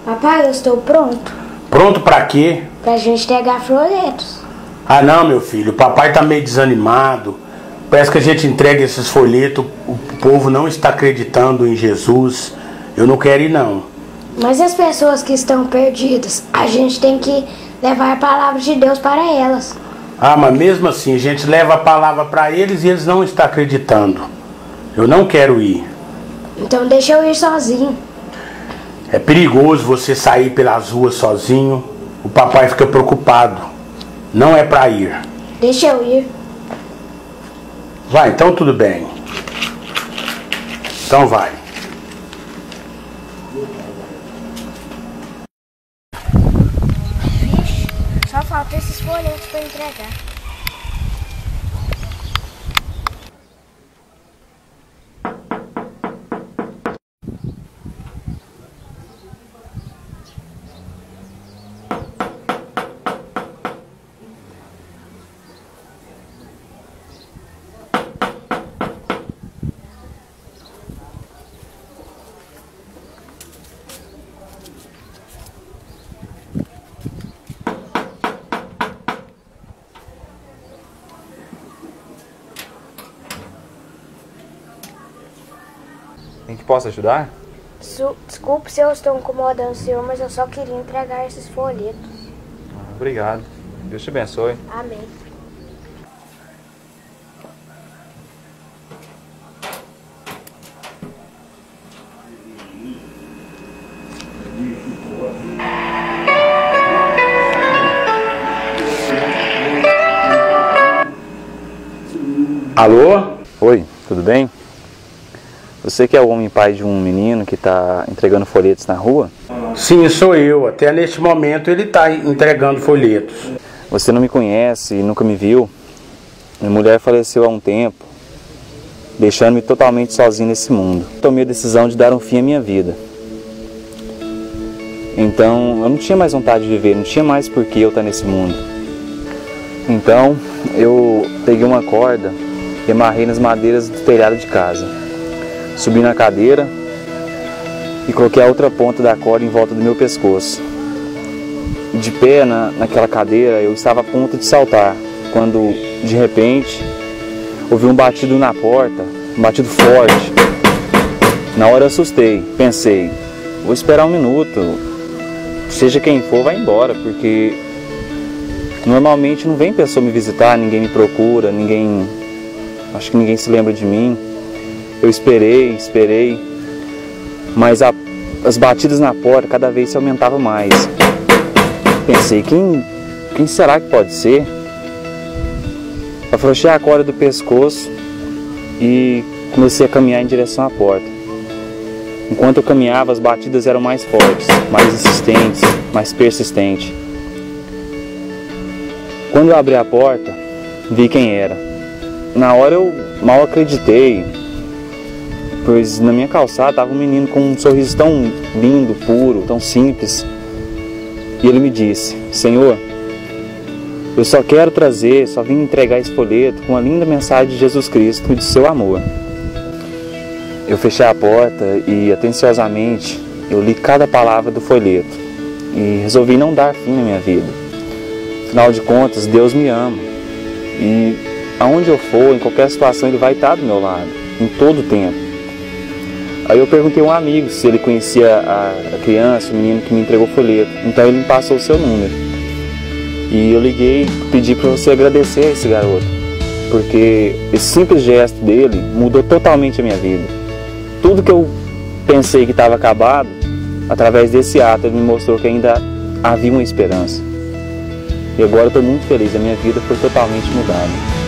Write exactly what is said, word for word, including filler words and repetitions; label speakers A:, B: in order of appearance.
A: Papai, eu estou pronto.
B: Pronto pra quê?
A: Pra gente entregar folhetos.
B: Ah não, meu filho, o papai tá meio desanimado. Parece que a gente entrega esses folhetos, o povo não está acreditando em Jesus. Eu não quero ir não.
A: Mas as pessoas que estão perdidas, a gente tem que levar a palavra de Deus para elas.
B: Ah, mas mesmo assim, a gente leva a palavra para eles e eles não estão acreditando. Eu não quero ir.
A: Então deixa eu ir sozinho.
B: É perigoso você sair pelas ruas sozinho. O papai fica preocupado. Não é para ir.
A: Deixa eu ir.
B: Vai, então tudo bem. Então vai.
A: Só falta esses folhetos para entregar.
C: Em que posso ajudar?
A: Su- Desculpe se eu estou incomodando o senhor, mas eu só queria entregar esses folhetos.
C: Obrigado. Deus te abençoe.
A: Amém.
B: Alô?
C: Oi, tudo bem? Você que é o homem pai de um menino que está entregando folhetos na rua?
B: Sim, sou eu. Até neste momento ele está entregando folhetos.
C: Você não me conhece e nunca me viu. Minha mulher faleceu há um tempo, deixando-me totalmente sozinho nesse mundo. Tomei a decisão de dar um fim à minha vida. Então, eu não tinha mais vontade de viver, não tinha mais por que eu estar nesse mundo. Então, eu peguei uma corda e amarrei nas madeiras do telhado de casa. Subi na cadeira e coloquei a outra ponta da corda em volta do meu pescoço. De pé na, naquela cadeira, eu estava a ponto de saltar, quando, de repente, ouvi um batido na porta, um batido forte. Na hora eu assustei, pensei, vou esperar um minuto, seja quem for, vai embora, porque normalmente não vem pessoa me visitar, ninguém me procura, ninguém, acho que ninguém se lembra de mim. Eu esperei, esperei, mas a, as batidas na porta cada vez se aumentavam mais. Pensei, quem, quem será que pode ser? Afrouxei a corda do pescoço e comecei a caminhar em direção à porta. Enquanto eu caminhava, as batidas eram mais fortes, mais insistentes, mais persistentes. Quando eu abri a porta, vi quem era. Na hora eu mal acreditei, pois na minha calçada estava um menino com um sorriso tão lindo, puro, tão simples. E ele me disse, Senhor, eu só quero trazer, só vim entregar esse folheto com a linda mensagem de Jesus Cristo e do seu amor. Eu fechei a porta e atenciosamente eu li cada palavra do folheto e resolvi não dar fim na minha vida. Afinal de contas, Deus me ama e aonde eu for, em qualquer situação, Ele vai estar do meu lado, em todo o tempo. Aí eu perguntei a um amigo se ele conhecia a criança, o menino que me entregou o folheto. Então ele me passou o seu número. E eu liguei e pedi para você agradecer a esse garoto, porque esse simples gesto dele mudou totalmente a minha vida. Tudo que eu pensei que estava acabado, através desse ato ele me mostrou que ainda havia uma esperança. E agora eu estou muito feliz, a minha vida foi totalmente mudada.